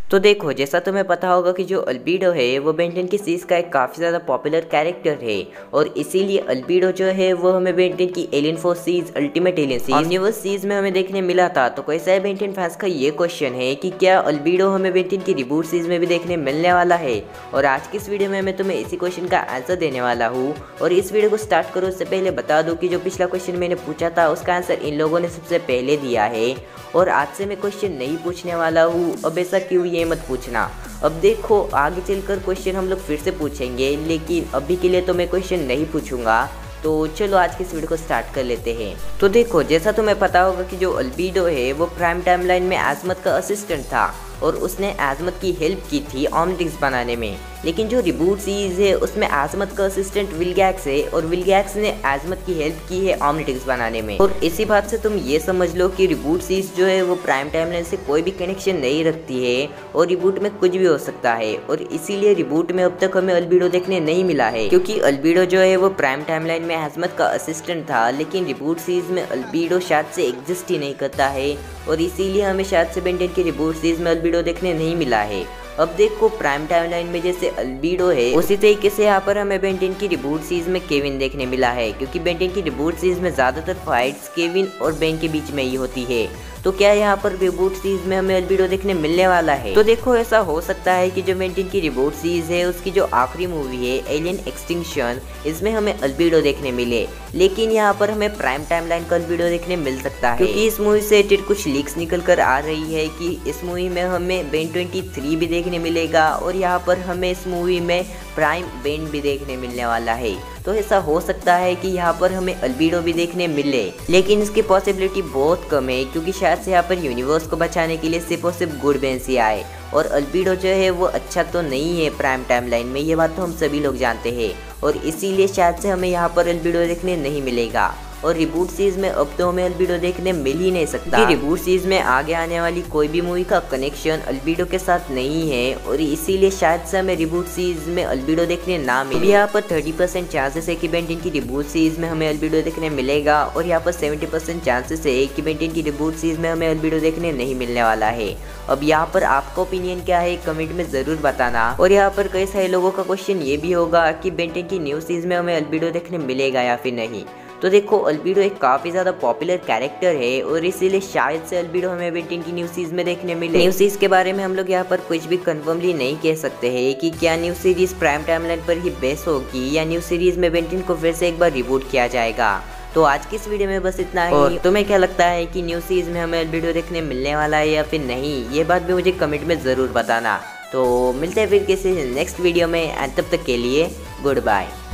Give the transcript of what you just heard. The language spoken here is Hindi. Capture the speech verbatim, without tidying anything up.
तो देखो, जैसा तुम्हें पता होगा कि जो अल्बीडो है वो बेन टेन की सीरीज का एक काफ़ी ज़्यादा पॉपुलर कैरेक्टर है और इसीलिए अल्बीडो जो है वो हमें बेन टेन की Alien Force series Ultimate Alien series Omniverse series में हमें देखने मिला था। तो कैसा है बेन टेन फैंस का ये क्वेश्चन है कि क्या अल्बीडो हमें बेन टेन की रिबूट सीरीज में भी देखने मिलने वाला है। और आज की इस वीडियो में मैं तुम्हें इसी क्वेश्चन का आंसर देने वाला हूँ। और इस वीडियो को स्टार्ट करो उससे पहले बता दूँ कि जो पिछला क्वेश्चन मैंने पूछा था उसका आंसर इन लोगों ने सबसे पहले दिया है और आज से मैं क्वेश्चन नहीं पूछने वाला हूँ। अब ऐसा क्यों, ये मत पूछना। अब देखो, आगे चलकर क्वेश्चन हम लोग फिर से पूछेंगे, लेकिन अभी के लिए तो मैं क्वेश्चन नहीं पूछूंगा। तो चलो आज की इस वीडियो को स्टार्ट कर लेते हैं। तो देखो, जैसा तुम्हें पता होगा कि जो अल्बीडो है वो प्राइम टाइमलाइन में आजमत का असिस्टेंट था और उसने आजमत की हेल्प की थी ऑमनिट्रिक्स बनाने में। लेकिन जो रिबूट सीरीज है उसमें आजमत का असिस्टेंट विलगैक्स है और विलगैक्स ने आजमत की हेल्प की है ऑमनिट्रिक्स बनाने में। और इसी बात से तुम ये समझ लो कि रिबूट सीरीज जो है वो प्राइम टाइमलाइन से कोई भी कनेक्शन नहीं रखती है और रिबूट में कुछ भी हो सकता है। और इसीलिए रिबूट में अब तक हमें अल्बीडो देखने नहीं मिला है, क्योंकि अल्बीडो जो है वो प्राइम टाइमलाइन में आजमत का असिस्टेंट था, लेकिन रिबूट सीरीज में अल्बीडो शायद से एग्जिस्ट ही नहीं करता है और इसीलिए हमें शायद से बेन टेन की रिबूट सीरीज में अल्बीडो देखने नहीं मिला है। अब देखो, प्राइम टाइमलाइन में जैसे अल्बीडो है उसी तरीके से यहाँ पर हमें बेन टेन की रिबूट सीरीज में केविन देखने मिला है, क्योंकि बेन टेन की रिबूट सीरीज में ज्यादातर फाइट्स केविन और बेन के बीच में ही होती है। तो क्या यहाँ पर रिबूट सीरीज में हमें अल्बीडो देखने मिलने वाला है? तो देखो, ऐसा हो सकता है कि जो बेन टेन की रिबूट सीरीज है उसकी जो आखिरी मूवी है एलियन एक्सटिंक्शन, इसमें हमें अल्बीडो देखने मिले, लेकिन यहाँ पर हमें प्राइम टाइमलाइन का अल्बीडो देखने मिल सकता है, क्योंकि इस मूवी से रिलेटेड कुछ लीक्स निकल कर आ रही है कि इस मूवी में हमें बेन ट्वेंटी थ्री भी देखने मिलेगा और यहाँ पर हमें इस मूवी में प्राइम बेन भी देखने मिलने वाला है। तो ऐसा हो सकता है कि यहाँ पर हमें अल्बीडो भी देखने मिले, लेकिन इसकी पॉसिबिलिटी बहुत कम है, क्योंकि शायद से यहाँ पर यूनिवर्स को बचाने के लिए सिर्फ और सिर्फ गुड बेन्स ही आए और अल्बीडो जो है वो अच्छा तो नहीं है प्राइम टाइमलाइन में, ये बात तो हम सभी लोग जानते हैं। और इसीलिए शायद से हमें यहाँ पर अल्बीडो देखने नहीं मिलेगा। और रिबूट सीरीज में अब तो हमें अल्बीडो देखने मिल ही नहीं सकता, कि रिबूट सीरीज में आगे आने वाली कोई भी मूवी का कनेक्शन अल्बीडो के साथ नहीं है और इसीलिए शायद से हमें रिबूट सीरीज में अल्बीडो देखने ना मिले। यहाँ पर थर्टी परसेंट चांसेस है कि बेन टेन की रिबूट सीरीज में हमें अल्बीडो देखने मिलेगा और यहाँ पर सेवेंटी परसेंट चांसेस है कि बेन टेन की रिबूट सीरीज में हमें अल्बीडो देखने नहीं मिलने वाला है। अब यहाँ पर आपका ओपिनियन क्या है कमेंट में जरूर बताना। और यहाँ पर कई सारे लोगों का क्वेश्चन ये भी होगा कि बेन टेन की न्यू सीरीज में हमें अल्बीडो देखने मिलेगा या फिर नहीं। तो देखो, अल्बीडो एक काफ़ी ज़्यादा पॉपुलर कैरेक्टर है और इसीलिए शायद से अल्बीडो हमें बेन टेन की न्यू सीरीज में देखने मिले। न्यू सीरीज के बारे में हम लोग यहाँ पर कुछ भी कंफर्मली नहीं कह सकते हैं कि क्या न्यू सीरीज प्राइम टाइमलाइन पर ही बेस होगी या न्यू सीरीज में बेन टेन को फिर से एक बार रिबूट किया जाएगा। तो आज की इस वीडियो में बस इतना ही। और तुम्हें क्या लगता है कि न्यू सीरीज में हमें अल्बीडो देखने मिलने वाला है या फिर नहीं, ये बात भी मुझे कमेंट में ज़रूर बताना। तो मिलते हैं फिर किसी नेक्स्ट वीडियो में, तब तक के लिए गुड बाय।